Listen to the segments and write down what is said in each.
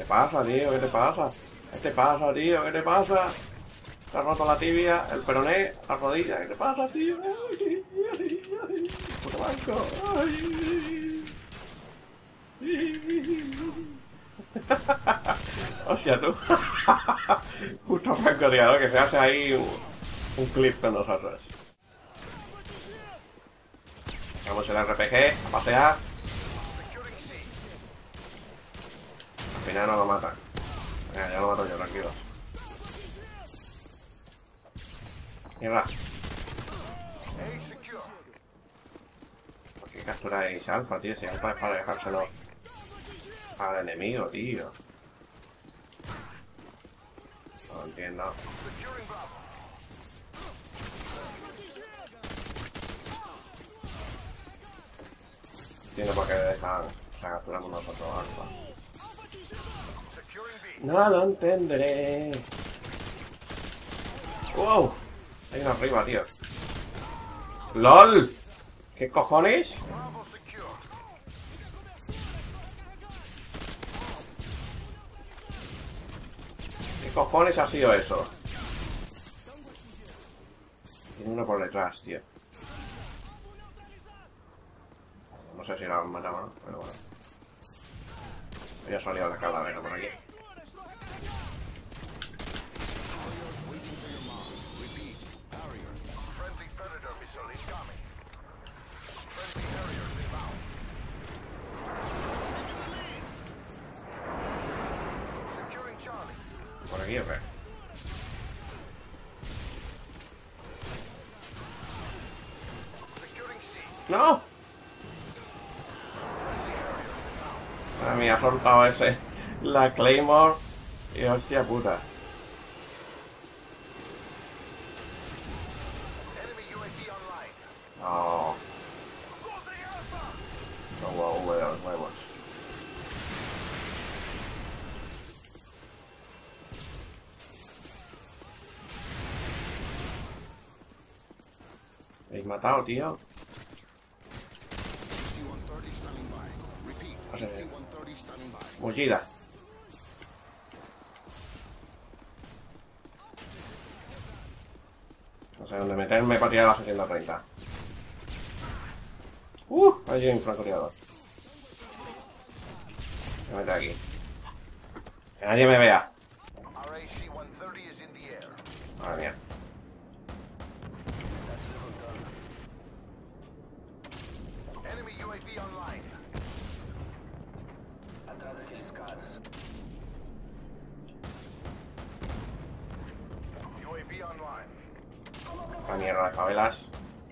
te pasa, tío? ¿Qué te pasa? ¿Qué te pasa, tío? ¿Qué te pasa? Te has roto la tibia, el peroné, la rodilla. ¿Qué te pasa, tío? Ay, ay, ay. Puto banco. Ay. Hostia, tú. Justo francotirador que se hace ahí un clip con nosotros. Vamos el RPG a pasear. Al final no lo matan. Ya lo mato yo, tranquilo. Mierda. ¿Por qué capturáis alfa, tío? Si alfa es para dejárselo al enemigo, tío. No lo entiendo. Entiendo por qué dejan. O sea, capturamos nosotros alfa. No lo entenderé. ¡Wow! Hay uno arriba, tío. ¡LOL! ¿Qué cojones? ¿Qué cojones ha sido eso? Tiene uno por detrás, tío. No sé si lo han matado, ¿no? Pero bueno. Había salido la calavera por aquí. ¿Por aquí o qué? ¡No! A mí ha soltado ese. La Claymore. Y hostia puta. No. No huevo de los huevos. ¿Me habéis matado, tío? No sé. Mullida. No sé dónde meterme para tirar a la 730. Ahí hay un francotirador. Me meto aquí. Que nadie me vea. Madre mía. La mierda de favelas.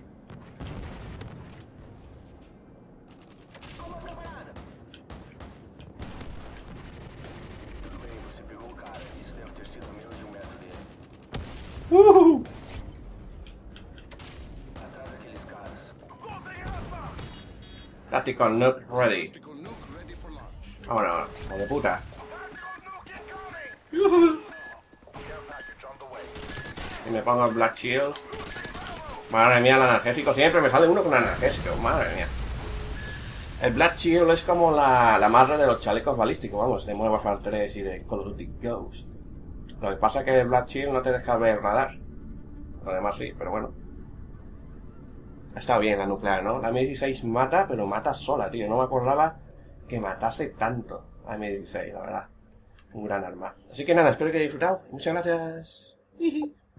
Tactical nuke ready. Vámonos, hijo de puta. Y me pongo el Black Shield. Madre mía, el analgésico. Siempre me sale uno con analgésico. Madre mía. El Black Shield es como la madre de los chalecos balísticos, vamos, de Modern Warfare 3 y de Call of Duty Ghost. Lo que pasa es que el Black Shield no te deja ver radar. Lo demás sí, pero bueno. Ha estado bien la nuclear, ¿no? La M16 mata, pero mata sola, tío. No me acordaba que matase tanto la M16, la verdad. Un gran arma. Así que nada, espero que hayáis disfrutado. Muchas gracias.